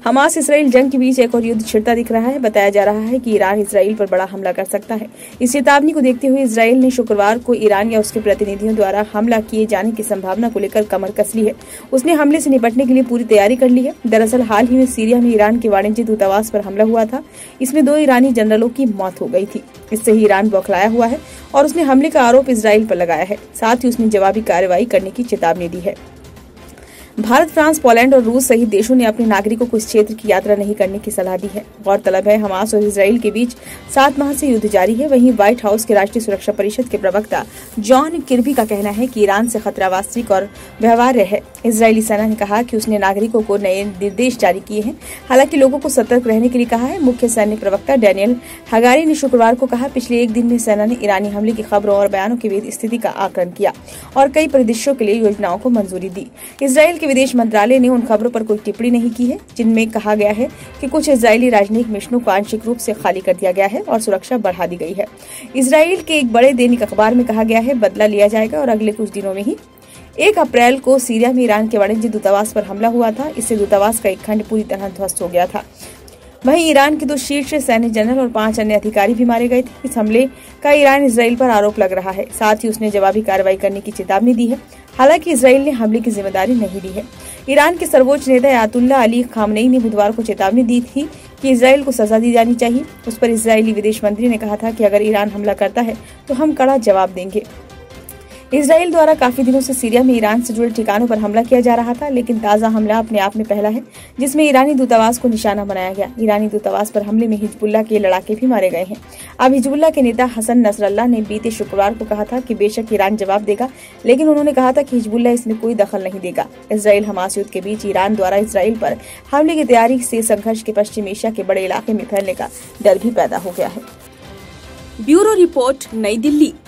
Hamas Israel जंग के बीच एक और युद्ध छिड़ता दिख रहा है। बताया जा रहा है कि ईरान इसराइल पर बड़ा हमला कर सकता है। इस चेतावनी को देखते हुए इसराइल ने शुक्रवार को ईरान या उसके प्रतिनिधियों द्वारा हमला किए जाने की संभावना को लेकर कमर कस ली है। उसने हमले से निपटने के लिए पूरी तैयारी कर ली है। दरअसल हाल ही में सीरिया में ईरान के वाणिज्य दूतावास पर हमला हुआ था। इसमें 2 ईरानी जनरलों की मौत हो गई थी। इससे ही ईरान बौखलाया हुआ है और उसने हमले का आरोप इसराइल पर लगाया है। साथ ही उसने जवाबी कार्रवाई करने की चेतावनी दी है। भारत, फ्रांस, पोलैंड और रूस सहित देशों ने अपने नागरिकों को इस क्षेत्र की यात्रा नहीं करने की सलाह दी है। गौरतलब है, हमास और इसराइल के बीच 7 माह से युद्ध जारी है। वहीं व्हाइट हाउस के राष्ट्रीय सुरक्षा परिषद के प्रवक्ता जॉन किर्बी का कहना है कि ईरान से खतरा वास्तविक और व्यवहार्य है। इजरायली सेना ने कहा कि उसने नागरिकों को नए निर्देश जारी किए हैं, हालांकि लोगों को सतर्क रहने के लिए कहा है। मुख्य सैन्य प्रवक्ता डैनियल हगारी ने शुक्रवार को कहा, पिछले 1 दिन में सेना ने ईरानी हमले की खबरों और बयानों के बीच स्थिति का आकलन किया और कई परिदृश्यों के लिए योजनाओं को मंजूरी दी। इसराइल के विदेश मंत्रालय ने उन खबरों पर कोई टिप्पणी नहीं की है जिनमें कहा गया है कि कुछ इजरायली राजनयिक मिशनों को आंशिक रूप से खाली कर दिया गया है और सुरक्षा बढ़ा दी गई है। इसराइल के एक बड़े दैनिक अखबार में कहा गया है, बदला लिया जाएगा और अगले कुछ दिनों में ही 1 अप्रैल को सीरिया में ईरान के वाणिज्य दूतावास पर हमला हुआ था। इससे दूतावास का एक खंड पूरी तरह ध्वस्त हो गया था। वहीं ईरान के 2 शीर्ष सैन्य जनरल और 5 अन्य अधिकारी भी मारे गए थे। इस हमले का ईरान इसराइल पर आरोप लग रहा है। साथ ही उसने जवाबी कार्रवाई करने की चेतावनी दी है। हालांकि इसराइल ने हमले की जिम्मेदारी नहीं ली है। ईरान के सर्वोच्च नेता अयातुल्लाह अली खामनेई ने बुधवार को चेतावनी दी थी कि इसराइल को सजा दी जानी चाहिए। उस पर इजरायली विदेश मंत्री ने कहा था कि अगर ईरान हमला करता है तो हम कड़ा जवाब देंगे। इसराइल द्वारा काफी दिनों से सीरिया में ईरान से जुड़े ठिकानों पर हमला किया जा रहा था, लेकिन ताजा हमला अपने आप में पहला है जिसमें ईरानी दूतावास को निशाना बनाया गया। ईरानी दूतावास पर हमले में हिजबुल्लाह के लड़ाके भी मारे गए हैं। अब हिजबुल्लाह के नेता हसन नसरल्लाह ने बीते शुक्रवार को कहा था कि बेशक ईरान जवाब देगा, लेकिन उन्होंने कहा था कि हिजबुल्लाह इसमें कोई दखल नहीं देगा। इसराइल हमास युद्ध के बीच ईरान द्वारा इसराइल पर हमले की तैयारी से संघर्ष के पश्चिम एशिया के बड़े इलाके में फैलने का डर भी पैदा हो गया है। ब्यूरो रिपोर्ट, नई दिल्ली।